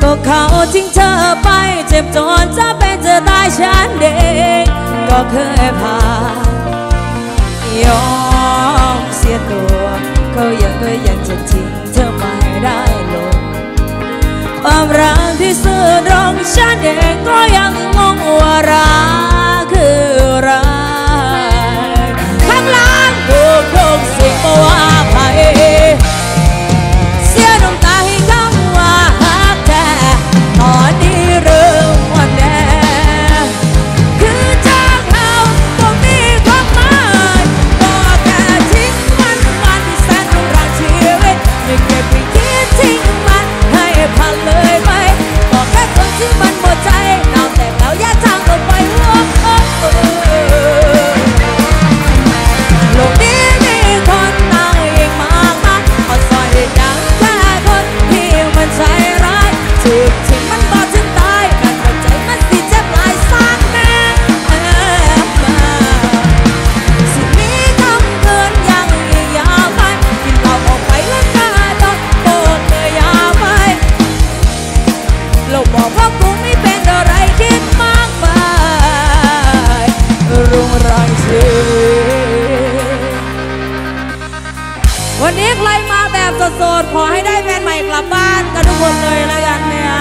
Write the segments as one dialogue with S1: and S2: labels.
S1: กเขาทิ้งเธอไปเจ็บจนจะเป็นจะตายฉันเองก็เคยผ่านยอมเสียตัวเขายังจะทิ้งเธอไม่ได้ลงความรักที่ซื่อตรงฉันเองก็ยังงงว่ารักคืออะไรข้างล่างถูกเสียงมาว่าใครเสียน้ำตาให้คำว่าฮักแท้ตอนนี้เริ่มอ่อนแอคือจากเราก็มีความหมายก็แค่ทิ้งมันที่แสนรักชีวิตไม่เก็บไปคิดทิ้งมันให้ผ่านเลยไหมก็แค่คนที่มันหมดใจเราแต่แล้วแยกทางกันไปโลกนี้มีคนต่างอีกมากมายอ่อนซอยอย่างแค่คนที่มันใจร้ายถูกทิ้งมันบอกถึงตายการหัวใจมันสิเจ็บหลายสาแน่สิ่งนี้คำเกินยังอีกยาวไปกินเหล้าออกไปแล้วก็ต้องโกรธเลยยาวไปเราบอกว่ากูไม่เป็นอะไรคิดมากมายรุงรังชีวันนี้ใครมาแบบสดๆขอให้ได้แฟนใหม่กลับบ้านกันทุกคนเลยแล้วกันเนี่ย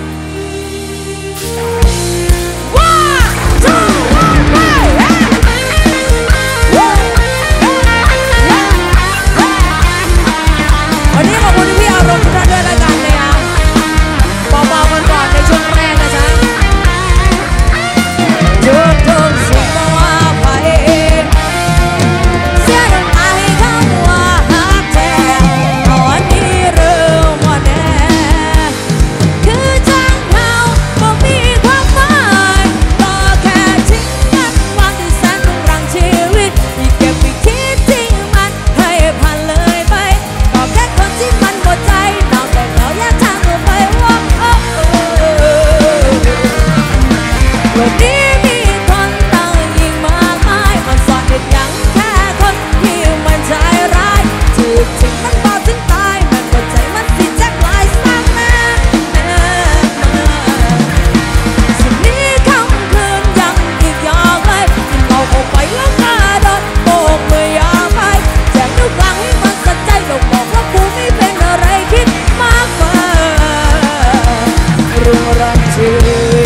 S1: วันนี้ขอบคุณพี่อารมณ์ทุกท่านด้วยแล้วกันเนี่ยเบาๆกันก่อนในช่วงแรกนะจ๊ะจุดทุกสิ่งมาว่าไปเสียน้ำตาให้คำว่าฮักแท้ตอนนี้เริ่มอ่อนแอคือจังเราก็มีความหมายก็แค่ทิ้งมันความที่แสนรังชีวิตที่เก็บไปคิดทิ้งมันให้ผ่านเลยไปก็แค่คนที่มันหมดใจเราแต่เราแยกทางกันไปโลกนี้มีคนต่างยิ่งมากมายมันสอนเด็กยังแค่คนที่มันใจร้ายถูกทิ้งมันบอกถึงตายมันหมดใจมันสิแจ็คลายสร้างแม่สิ่งนี้คำคืนยังอีกยาวไกลกินเหล้าออกไปแล้วก็โดนโบกมือยาไปแจกนิ้วกลางให้มันสะใจเราบอกว่ากูไม่เป็นอะไรคิดมากมายรุงรังชีวิต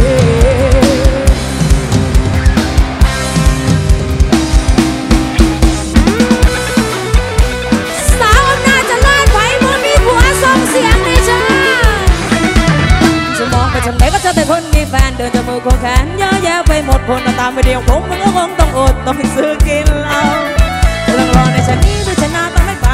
S1: สาวอำนาจจะลาดไฟมันมีผัวส่งเสียงในใจจะมองไปทางไหนก็เจอแต่คนมีแฟนเดินจะมือควงแขนเยอะแยะไปหมดคนตามไปเดียวผมมันก็คงต้องอดต้องซื้อกินเหล้าเรื่องรอในชานี้ด้วยชนะต้องไม่ไป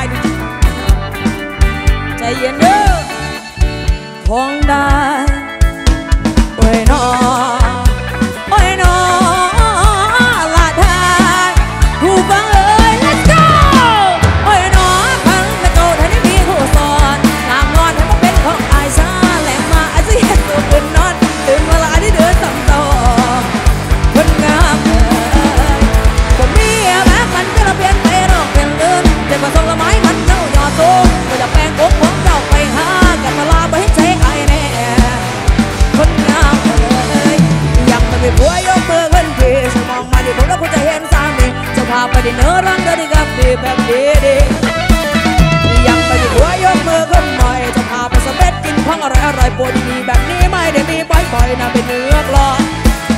S1: ใจเย็นเด้อคงได้โอ้ยน้อโอ้ยน้อลาดทางผู้ฟังเอ้ย let's go โอ้ยน้อพังไม่โตถ้าได้มีผู้สอนตามนอนให้มันเป็นของอายซาแหลมมาอาจจะเห็นตัวตื่นนอนตื่นเวลาที่เดือดต่ำต่อคนงามเอ้ยผมมีแบบมันก็เราเปลี่ยนไปรอกเปลี่ยนเดินเจ็บมาส่งละไม้มันเจ้าหยอดสูงก็จะแปลงกบผมเจ้าไปหากับมาลาไปให้เช็คไอ้แน่คนงามเอ้ยยังไม่มีผัวยกมือขึ้นทีฉันมองมาดิผมแล้วคุณจะเห็นสามีจะพาไปดินเนื้อรังเดินดีกับดีแบบดียังไม่มีผัวยกมือขึ้นหน่อยจะพาไปสเต็กกินของอร่อยปวดดีแบบนี้ไม่ได้มีบ่อยๆนะเป็นเนื้อกลอน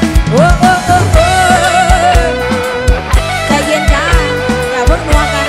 S1: ใจเย็นจ้าอย่าเพิ่งนัวกัน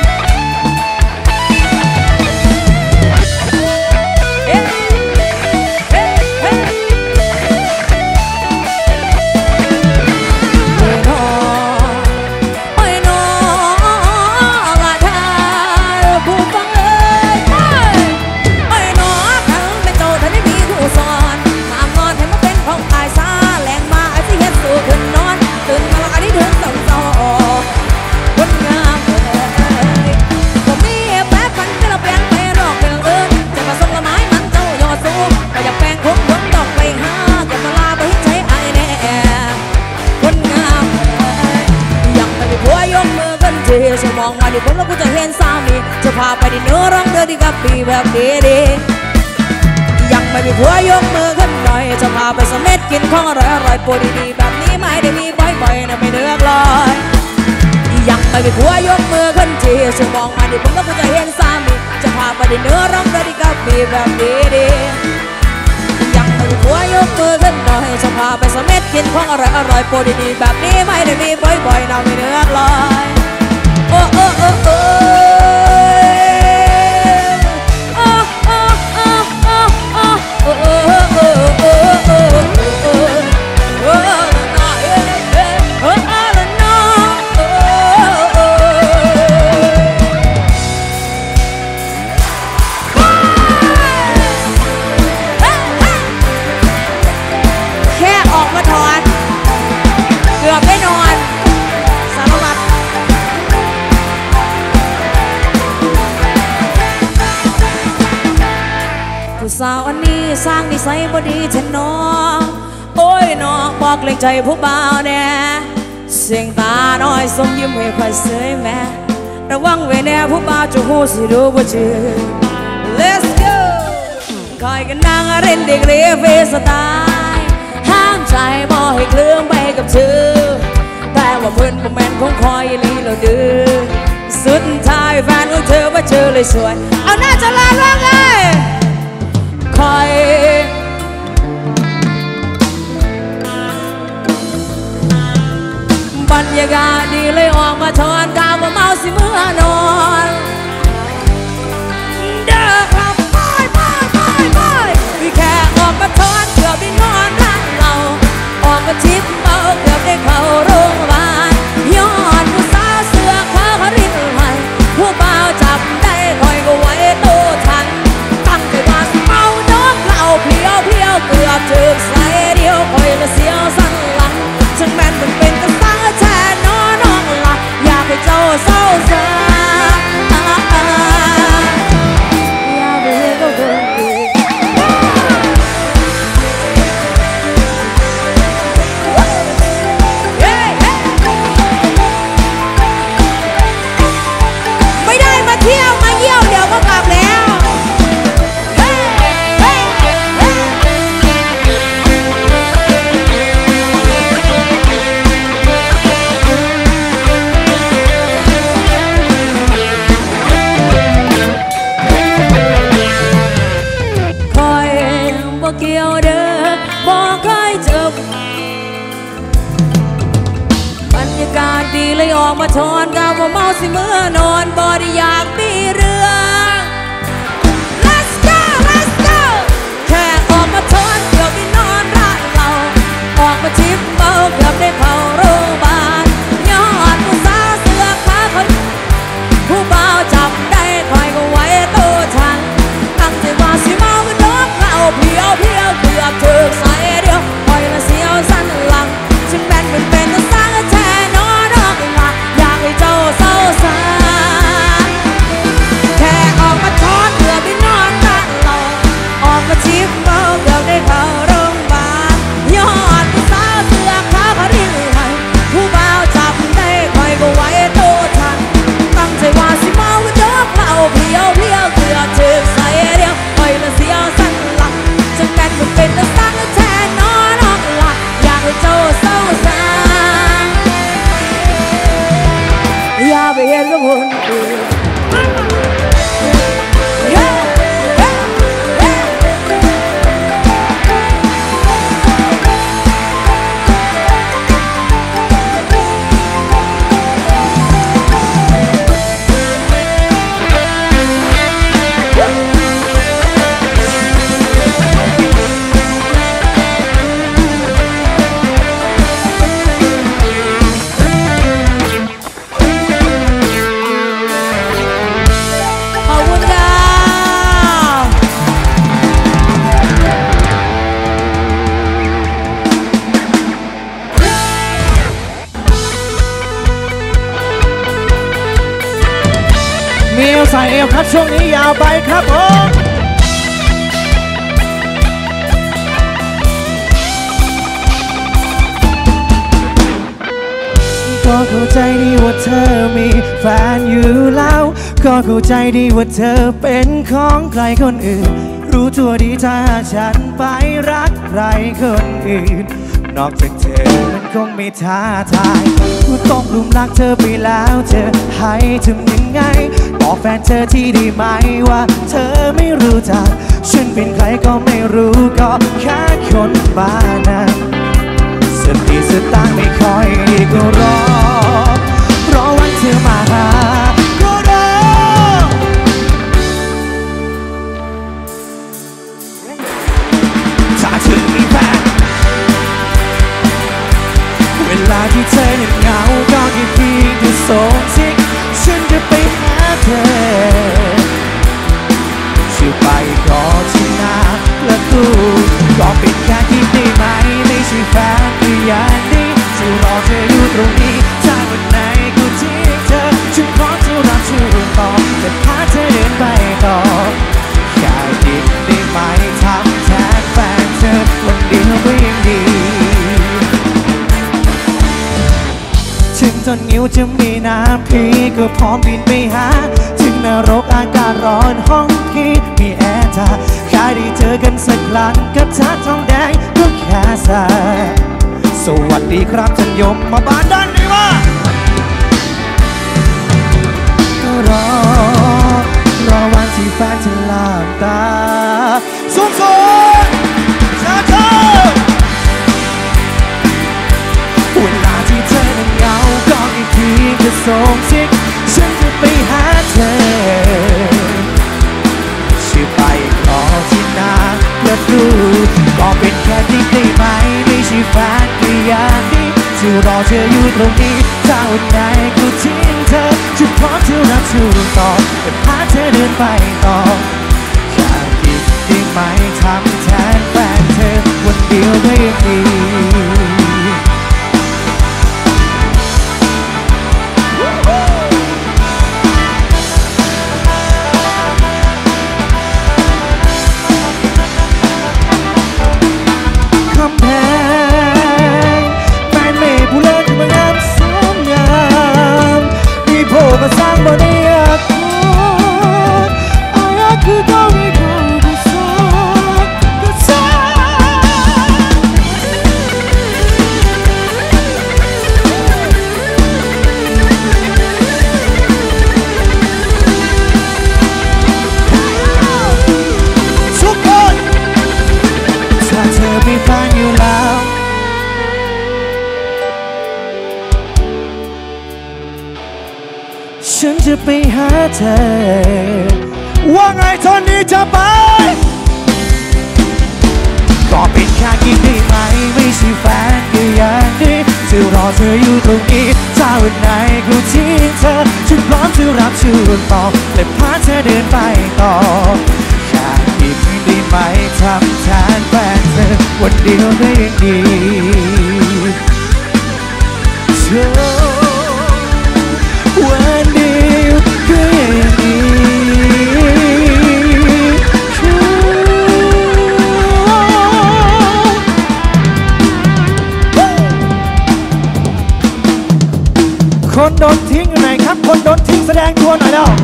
S1: จะมองมาดิผมแล้วกูจะเห็นสามีจะพาไปดินเนื้อร้องเดินดีกับดีแบบดียังไม่มีผัวยกมือขึ้นหน่อยจะพาไปสเม็ดกินของอร่อยๆโปรดีๆแบบนี้ไม่ได้มีบ่อยๆนะไม่เลือกลอยยังไม่มีผัวยกมือขึ้นทีช่วยมองมาดิผมก็จะเห็นสามีจะพาไปดินเนื้อร้องได้กับมีแบบดีๆยังไม่มีผัวยกมือขึ้นหน่อยจะพาไปสเม็ดกินของอร่อยๆโปรดีๆแบบนี้ไม่ได้มีบ่อยๆนะไม่เลือกลอยโอ้โอ้โอ้โอ้สาวอันนี้สร้างนิสัยบ่ดีเทน้องโอ้ยน้องบอกเกรงใจผู้บ่าวแน่เสียงตาน้อยส่งยิ้มให้ค่อยเสยแม่ระวังไว้แน่ผู้บ่าวจะหูสิรู้บ่จือ Let's go คอยกันนางเล่นเด็กเรเฟสไตล์ห้ามใจบ่ให้เคลื่อนไปกับเธอแต่ว่าเพื่อนบ่แม่นคงคอยลีเราดื้อสุดท้ายแฟนของเธอว่าเจอเลยสวยเอาหน้าจะลาล่างไงคอยบรรยากาศดีเลยออกมาทอนกาวว่าเมาสิเมื่อนอนเด้อครับไปพี่แค่ออกมาทอนเกือบได้นอนร้านเราออกมาทิพย์เมาเกือบได้เข้าโรงพยาบาลย้อนผู้สาวเสื้อขาวเขาริ้นให้ผู้บ่าวจับได้คอยก็ไว้โตทันตั้งใจว่าเมาเพลียวเกือบถึงใส่เดียวคอยละเสียวสั่นหลังฉันแม่นเป็นกระสังแทนน้องละอยากให้เจ้าเศร้าซาอยากไปเห็นเขาเดินอีกไม่ได้มาเที่ยวมาเยี่ยวเดี๋ยวก็กลับแล้วเกี่ยวเด้อบอกเคยเจอบรรยากาศดีเลยออกมาทอนกาวว่าเมาสิเมื่อนอนบ่ได้อยากมีเรื่อง Let's go แค่ออกมาทอนเกือบได้นอนร้านเราออกมาทิพย์เมาเกือบได้เข้าโรงพยาบาลย้อนผู้สาวเสื้อขาวเขาผู้บ่าวจับได้คอยก็ไว้โตทันตั้งใจว่าสิเมาก็ดอกเหล้าเพียวเกือบถึงใส่เดียวคอยละเสียวสั่นหลังฉันแม่นเป็นตัวสร้างแทนน้องละอยากให้เจ้าเศร้าซาแค่ออกมาทอนเกือบได้นอนร้านเราออกมาทิพย์เมาเกือบได้เข้าโรงพยาบาลย้อนผู้สาวเสื้อขาวเขาริ้นให้ผู้บ่าวจับได้คอยก็ไว้โตทันตั้งใจว่าสิเมาก็ดอกเหล้าเพียวเกือบถึงใส่เดียวคอยละเสียวสั่นหลังฉันแม่นเป็นตัวสร้างแทนน้องละอยากให้เจ้าเศร้าซาอย่าไปเห็นกับคนอื่น
S2: ใส่เอวครับช่วงนี้ยาวไปครับผมก็เข้าใจดีว่าเธอมีแฟนอยู่แล้วก็เข้าใจดีว่าเธอเป็นของใครคนอื่นรู้ตัวดีถ้าฉันไปรักใครคนอื่นนอกจากเธอมันคงไม่ท้าทายกูต้องลุมรักเธอไปแล้วเธอให้ทำยังไงบอกแฟนเธอที่ดีไหมว่าเธอไม่รู้จักฉันเป็นใครก็ไม่รู้ก็แค่คนบ้านั้นสติสตางค์ไม่ค่อยดีก็รอวันเธอมาหาก็รอถ้าเธอมีแฟนเวลาที่เธอเหงาก็แค่เพียงแต่ส่งซิกฉันจะไปหาเธอชื่อไปก็ที่นาและกูก็เป็นแค่ที่ได้ไหมไม่ใช่แฟนที่อย่างนี้จะรอเธออยู่ตรงนี้ถ้าวันไหนกูทิ้งเธอฉันพร้อมจะรับช่วยต่อแต่พาเธอเดินไปต่อแค่ดินได้ไหมทำแทนแฟนเธอวันเดียวก็ยังดีถึงตอนนิ้วจะมีน้ำพี่ก็พร้อมบินไปหาถึงนรกอากาศร้อนห้องพี่มีแอร์จ้าแค่ได้เจอกันสักครั้งกับชาทองแดงก็แค่สาสวัสดีครับท่านยมมาบ้านด้านนี้ว่ารอวันที่แฟนจะหลับตาสูงชาเธอเวลาที่เธอนั้นเหงาก็อีกทีจะส่งซิกฉันจะไปหาเธอชื่อไปขอที่นาและดูก็เป็นแค่ที่ได้ไหมไม่ใช่แฟนที่อย่างนี้จะรอเธออยู่ตรงนี้ถ้าวันไหนกูทิ้งเธอจะพร้อมจะรับช่วยต่อแต่พาเธอเดินไปต่อแค่คิดได้ไหมทำแทนแฟนเธอวันเดียวก็ยังดีมาสร้างบนนี้คือก็ไม่กูก็สทุกคนถ้าเธอมีแฟนอยู่แล้วฉันจะไปหาเธอว่าไงตอนนี้จะไปก็เป็นแค่คิดได้ไหมไม่ใช่แฟนก็อย่างนี้จะรอเธออยู่ตรงนี้ถ้าวันไหนกูทิ้งเธอฉันพร้อมจะรับช่วยต่อและพาเธอเดินไปต่อแค่คิดได้ไหมทำแทนแฟนเธอวันเดียวก็ยังดีเธอวันเดียวก็ยังดีคนโดนทิ้งอยู่ไหนครับคนโดนทิ้งแสดงตัวหน่อยแล้ว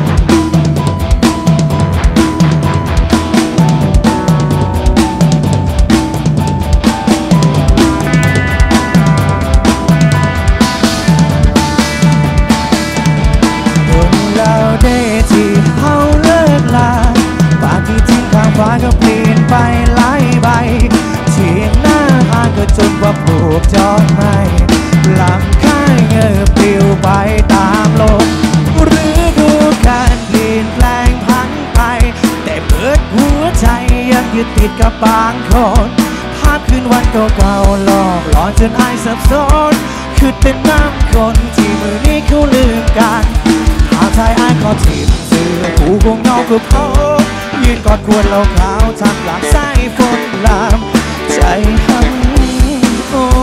S2: ฟ้าก็เปลี่ยนไปหลายใบเทียงหน้าหางก็จนว่าปลูกจอดไม้หลังคาเงยปลิวไปตามลมหรือดูการเปลี่ยนแปลงพังไปแต่เปิดหัวใจยังยึดติดกับบางคนภาพคืนวันเก่าๆหลอกหลอนจนอายสับสนคือเป็นน้ำคนที่มือนี้เขาลืมกันหาทายอายก็ถิ่มเสื้อผู้คงเงาก็พอยืนกอดควรเราขาวทำหลังสายฝนลามใจหันโอ้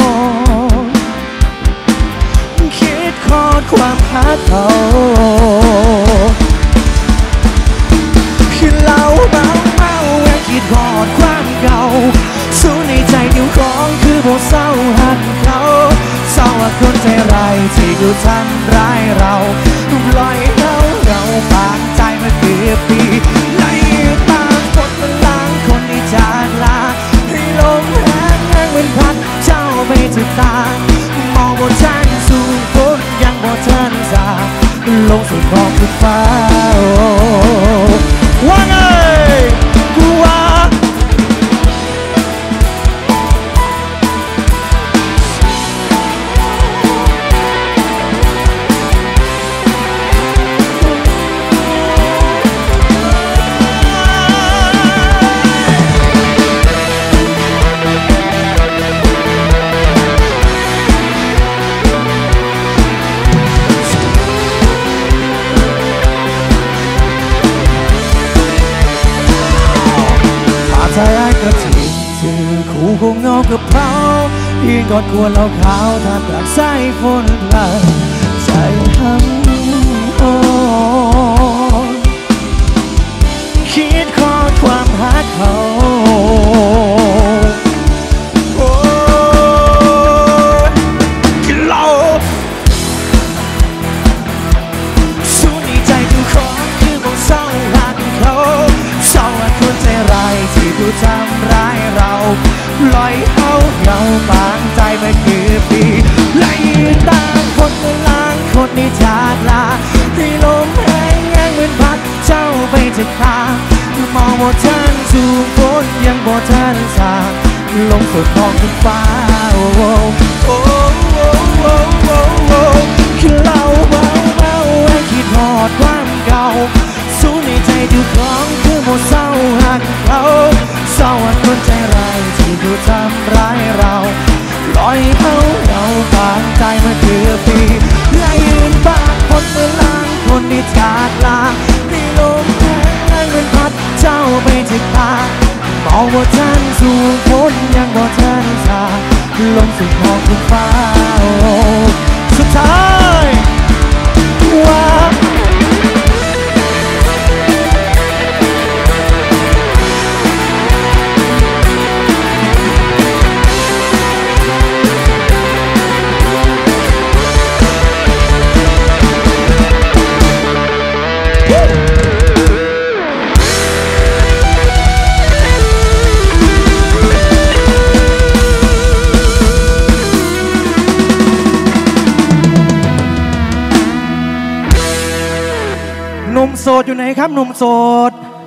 S2: คิดคอดความหาเขาคือเราเมายังคิดคอดความเก่าสู้ในใจเดียวของคือโบเศร้าหักเขาเศร้าว่าคนใจร้ายที่ดูทำร้ายเราปล่อยเราปากใจมาเกือบปีไหลตามคนเวลาตามองบนชั้นสูงฝนยังบ่ทันสาลงสู่ท้องฟ้าว่าไงกูว่าใจร้ายก็ทิ้งชื่อคู่คงเงากับเขายืนกอดควรเราขาวท่ามกลางสายฝนพลายใจทั้งคิดขอความรักเขาเราสู้ในใจทุกคนคือของเศร้ารักเขาเศร้าคนใจร้ายที่ผู้ทำร้ายเราปล่อยเขาเราบางใจมาคือปีและยืนตามคนเมืองล้างคนนี้จากลาที่ลมแห้งแห้งเหมือนพัดเจ้าไปจากตามองว่าฉันสู่ฝนยังบ่ทันสางลงสู่ท้องฟ้าคือเราเบาให้คิดหอดความเก่าสู้ในใจทุกครั้งคือหมดเศร้าหักเขาเศร้าคนใจร้ายที่ดูทำร้ายเราปล่อยเขาเราบางใจมาเกือบปีและยืนปากคนเมื่อล้างคนที่จากลาที่ลมแห้งเหมือนพัดเจ้าไปจากตามองว่าฉันสู่ฝนยังบ่ทันสาลงสู่ท้องฟ้าสุดท้ายว่าหนุ่มโสดอยู่ไหนครับหนุ่มโสด